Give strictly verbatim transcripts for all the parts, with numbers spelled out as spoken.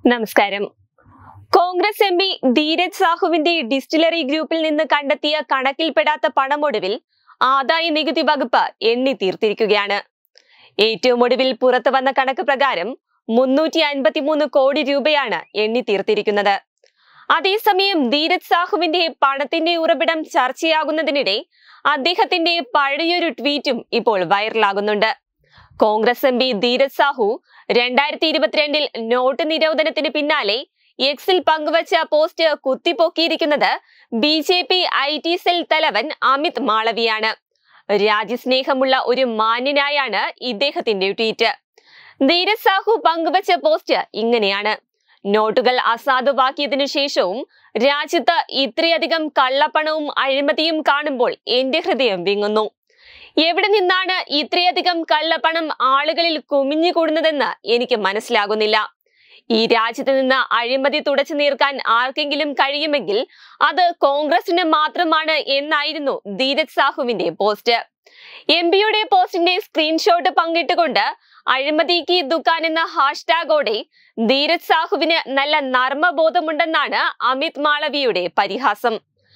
നമസ്കാരം. Congress M P Dheeraj സാഹുവിന്റെ distillery ഗ്രൂപ്പിൽ നിന്ന് കണ്ടെത്തിയ കണക്കിൽപ്പെടാത്ത പണമൊടുവിൽ ആദായ നികുതി വകുപ്പ് എണ്ണി തീർത്തിരിക്കുകയാണ്. ഏറ്റവും ഒടുവിൽ പുറത്തു വന്ന കണക്ക് പ്രകാരം മുന്നൂറ്റി അൻപത്തിമൂന്ന് കോടി രൂപയാണ് എണ്ണി തീർത്തിരിക്കുന്നത്. അതേസമയം ധീരജ് സാഹുവിന്റെ പണത്തിന്റെ ഉറവിടം ചർച്ചയാകുന്നതിനിടെ അദ്ദേഹത്തിന്റെ പഴയൊരു ട്വീറ്റും ഇപ്പോൾ വൈറലാകുന്നുണ്ട്. കോൺഗ്രസ് എം പി ധീരജ് സാഹു രണ്ടായിരത്തി ഇരുപത്തിരണ്ടിൽ നോട്ട് നിരോധനത്തിന് പിന്നാലെ എക്സിൽ പങ്കുവച്ച പോസ്റ്റ് കുത്തിപ്പൊക്കിയിരിക്കുന്നത് B J P I T cell തലവൻ അമിത് മാളവിയാണ്. രാജ്യസ്നേഹമുള്ള ഒരു മാന്യനായാണ് ഇദ്ദേഹത്തിന്റെ ട്വീറ്റ്. ധീരജ് സാഹു പങ്കുവച്ച പോസ്റ്റ് ഇങ്ങനെയാണ്: നോട്ടുകൾ അസാധുവാക്കിയതിനു ശേഷവും രാജ്യത്ത് ഇത്രയധികം കള്ളപ്പണവും അഴിമതിയും കാണുമ്പോൾ എന്റെ ഹൃദയം വിങ്ങുന്നു. എവിടെ നിന്നാണ് ഇത്രയധികം കള്ളപ്പണം ആളുകളിൽ കുമിഞ്ഞുകൂടുന്നതെന്ന് എനിക്ക് മനസ്സിലാകുന്നില്ല. ഈ രാജ്യത്ത് നിന്ന് അഴിമതി തുടച്ചു നീർക്കാൻ ആർക്കെങ്കിലും കഴിയുമെങ്കിൽ അത് കോൺഗ്രസിന് മാത്രമാണ് എന്നായിരുന്നു ധീരജ് സാഹുവിന്റെ പോസ്റ്റ്. എം പിയുടെ പോസ്റ്റിന്റെ സ്ക്രീൻഷോട്ട് പങ്കിട്ടുകൊണ്ട് അഴിമതി കി ദുക്കാൻ എന്ന ഹാഷ്ടാഗോടെ ധീരജ് സാഹുവിന് നല്ല നർമ്മബോധമുണ്ടെന്നാണ് അമിത് മാളവിയുടെ പരിഹാസം.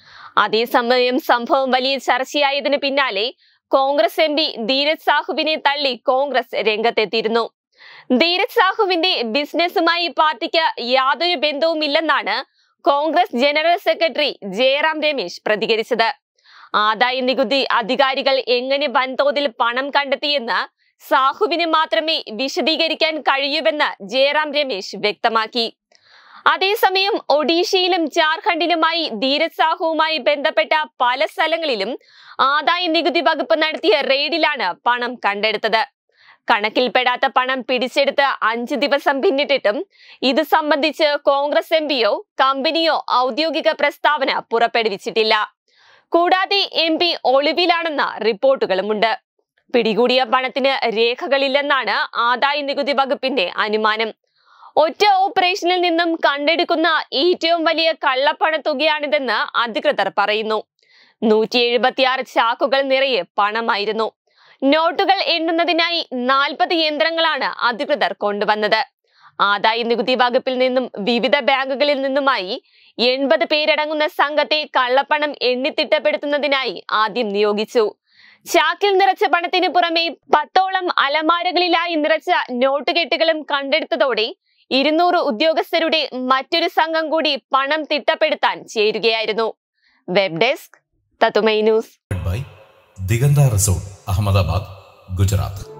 അതേസമയം സംഭവം വലിയ ചർച്ചയായതിനു പിന്നാലെ കോൺഗ്രസ് എം പി ധീരജ് സാഹുവിനെ തള്ളി കോൺഗ്രസ് രംഗത്തെത്തിയിരുന്നു. ധീരജ് സാഹുവിന്റെ ബിസിനസ്സുമായി പാർട്ടിക്ക് യാതൊരു ബന്ധവുമില്ലെന്നാണ് കോൺഗ്രസ് ജനറൽ സെക്രട്ടറി ജയറാം രമേശ് പ്രതികരിച്ചത്. ആദായ നികുതി അധികാരികൾ എങ്ങനെ വൻതോതിൽ പണം കണ്ടെത്തിയെന്ന് സാഹുവിന് മാത്രമേ വിശദീകരിക്കാൻ കഴിയൂവെന്ന് ജയറാം രമേശ് വ്യക്തമാക്കി. അതേസമയം ഒഡീഷയിലും ജാർഖണ്ഡിലുമായി ധീരജ് സാഹുവുമായി ബന്ധപ്പെട്ട പല സ്ഥലങ്ങളിലും ആദായ നികുതി വകുപ്പ് നടത്തിയ റെയ്ഡിലാണ് പണം കണ്ടെടുത്തത്. കണക്കിൽപ്പെടാത്ത പണം പിടിച്ചെടുത്ത് അഞ്ച് ദിവസം പിന്നിട്ടിട്ടും ഇത് സംബന്ധിച്ച് കോൺഗ്രസ് എം പിയോ കമ്പനിയോ ഔദ്യോഗിക പ്രസ്താവന പുറപ്പെടുവിച്ചിട്ടില്ല. കൂടാതെ എം പി ഒളിവിലാണെന്ന റിപ്പോർട്ടുകളുമുണ്ട്. പിടികൂടിയ പണത്തിന് രേഖകളില്ലെന്നാണ് ആദായ നികുതി വകുപ്പിന്റെ അനുമാനം. ഒറ്റ ഓപ്പറേഷനിൽ നിന്നും കണ്ടെടുക്കുന്ന ഏറ്റവും വലിയ കള്ളപ്പണ തുകയാണിതെന്ന് അധികൃതർ പറയുന്നു. നൂറ്റി എഴുപത്തിയാറ് ചാക്കുകൾ നിറയെ പണമായിരുന്നു. നോട്ടുകൾ എണ്ണുന്നതിനായി നാൽപ്പത് യന്ത്രങ്ങളാണ് അധികൃതർ കൊണ്ടുവന്നത്. ആദായ നികുതി വകുപ്പിൽ നിന്നും വിവിധ ബാങ്കുകളിൽ നിന്നുമായി എൺപത് പേരടങ്ങുന്ന സംഘത്തെ കള്ളപ്പണം എണ്ണിത്തിട്ടപ്പെടുത്തുന്നതിനായി ആദ്യം നിയോഗിച്ചു. ചാക്കിൽ നിറച്ച പണത്തിന് പുറമെ പത്തോളം അലമാരകളിലായി നിറച്ച നോട്ടുകെട്ടുകളും കണ്ടെടുത്തതോടെ ഇരുന്നൂറ് ഉദ്യോഗസ്ഥരുടെ മറ്റൊരു സംഘം കൂടി പണം തിട്ടപ്പെടുത്താൻ ചേരുകയായിരുന്നു. Web desk Tatwamayi news. Diganta resort, Ahmedabad, Gujarat.